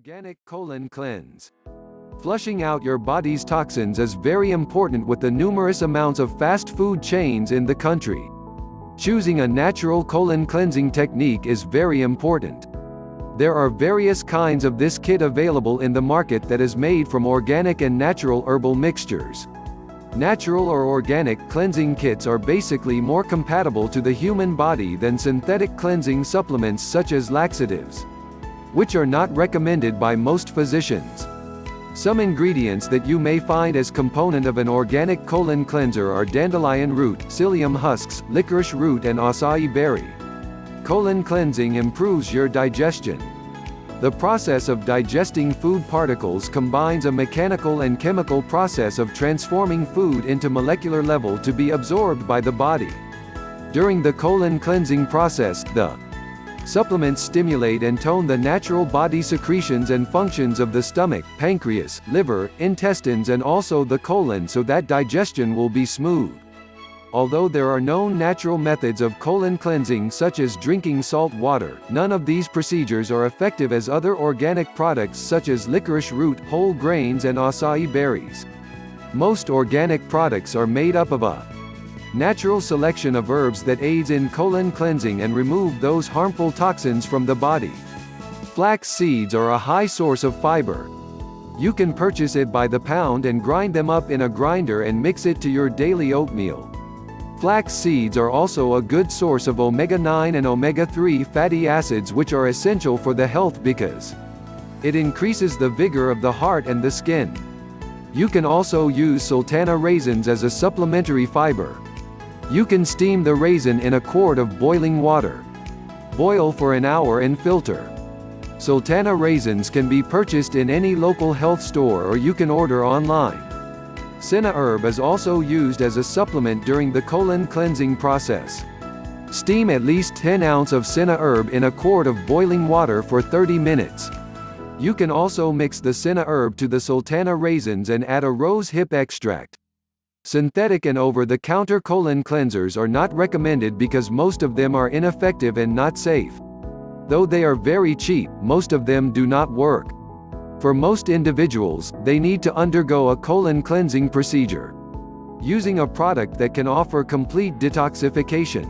Organic colon cleanse. Flushing out your body's toxins is very important with the numerous amounts of fast food chains in the country. Choosing a natural colon cleansing technique is very important. There are various kinds of this kit available in the market that is made from organic and natural herbal mixtures. Natural or organic cleansing kits are basically more compatible to the human body than synthetic cleansing supplements such as laxatives, which are not recommended by most physicians. Some ingredients that you may find as component of an organic colon cleanser are dandelion root, psyllium husks, licorice root and acai berry. Colon cleansing improves your digestion. The process of digesting food particles combines a mechanical and chemical process of transforming food into molecular level to be absorbed by the body. During the colon cleansing process, the supplements stimulate and tone the natural body secretions and functions of the stomach, pancreas, liver, intestines and also the colon so that digestion will be smooth. Although there are known natural methods of colon cleansing such as drinking salt water, none of these procedures are effective as other organic products such as licorice root, whole grains and acai berries. Most organic products are made up of a natural selection of herbs that aids in colon cleansing and remove those harmful toxins from the body. Flax seeds are a high source of fiber. You can purchase it by the pound and grind them up in a grinder and mix it to your daily oatmeal. Flax seeds are also a good source of omega-9 and omega-3 fatty acids which are essential for the health because it increases the vigor of the heart and the skin. You can also use sultana raisins as a supplementary fiber. You can steam the raisin in a quart of boiling water. Boil for an hour and filter. Sultana raisins can be purchased in any local health store or you can order online. Senna herb is also used as a supplement during the colon cleansing process. Steam at least 10 ounces of senna herb in a quart of boiling water for 30 minutes. You can also mix the senna herb to the sultana raisins and add a rose hip extract. Synthetic and over-the-counter colon cleansers are not recommended because most of them are ineffective and not safe. Though they are very cheap, most of them do not work. For most individuals, they need to undergo a colon cleansing procedure, using a product that can offer complete detoxification.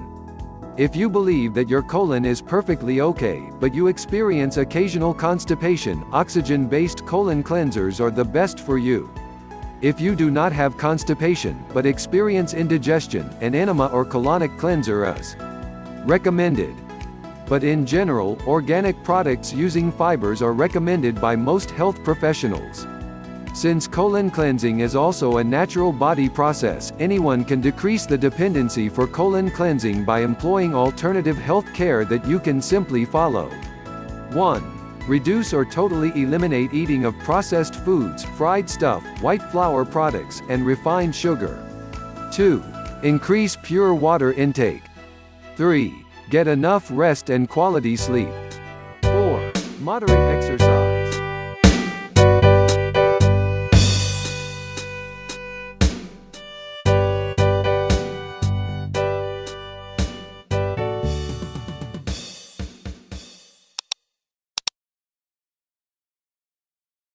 If you believe that your colon is perfectly okay, but you experience occasional constipation, oxygen-based colon cleansers are the best for you. If you do not have constipation, but experience indigestion, an enema or colonic cleanser is recommended. But in general, organic products using fibers are recommended by most health professionals. Since colon cleansing is also a natural body process, anyone can decrease the dependency for colon cleansing by employing alternative health care that you can simply follow. 1. Reduce or totally eliminate eating of processed foods, fried stuff, white flour products, and refined sugar. 2. Increase pure water intake. 3. Get enough rest and quality sleep. 4. Moderate exercise.